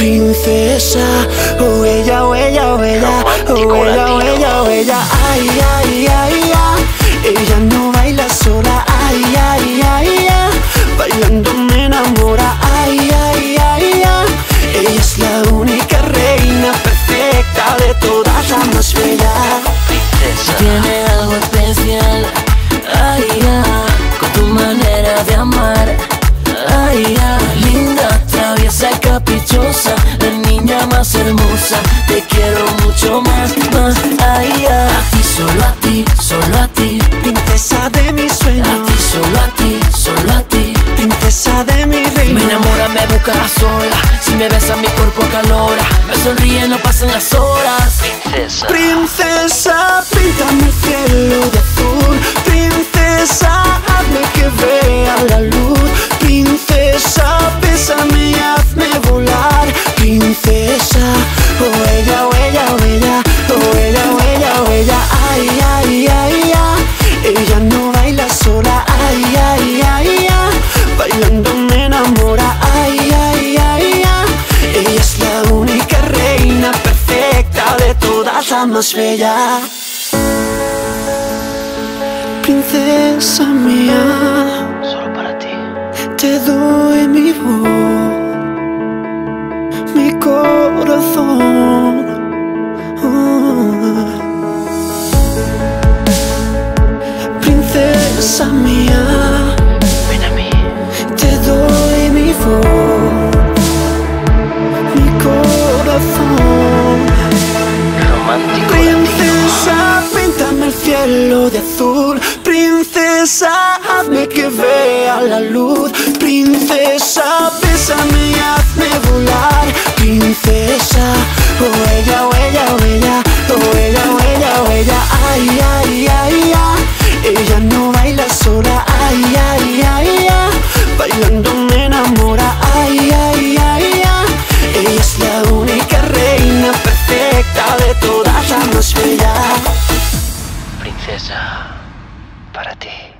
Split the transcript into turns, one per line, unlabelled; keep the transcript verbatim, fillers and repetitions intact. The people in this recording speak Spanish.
princesa. Oh ella, oh ella, oh ella, oh ella, oh ella, oh ella. Ay, ay, ay, ay. Ella no baila sola. Ay, ay, ay, ay. Bailando me enamora. Ay, ay, ay, ay. Ella es la única reina perfecta de todas, la más bella.
Tiene algo especial, ay, ya, con tu manera de amar, ay, ya. Linda, traviesa y caprichosa, la niña más hermosa. Te quiero mucho más, más, ay, ya. A ti, solo a ti, solo a ti,
Princesa de mis sueños.
a ti, solo a ti, solo a ti.
Princesa de mi reino.
Me enamora, me busca a sola. Si me besa mi cuerpo calora. Me sonríe, no pasan las horas. Princesa,
Princesa, píntame el cielo de azul. Princesa, hazme que vea la luz. Princesa, bésame y hazme volar. Princesa, oh ella, oh ella, oh ella, oh ella, oh ella, oh ella. Ay, ay, ay, ay. Ella no baila sola. Ay, ay, ay, ay. Bailando me enamora. Ay, ay, ay, ay. Ella es la única reina perfecta de todas, la más bella. Princesa mía,
solo para ti.
te doy mi voz, mi corazón. Ah. Princesa mía,
Ven a mí.
te doy mi voz, mi corazón.
Romántico.
Princesa, píntame el cielo de azul. Princesa, hazme que vea la luz. Princesa, bésame y hazme volar. Princesa, oh ella, oh ella, oh ella, oh ella, oh ella, oh ella. Ay, ay, ay, ay. Ella no baila sola. Ay, ay, ay, ay. Bailando me enamora. Ay, ay, ay, ay. Ella es la única reina perfecta de todas, la más bella.
Princesa, para ti.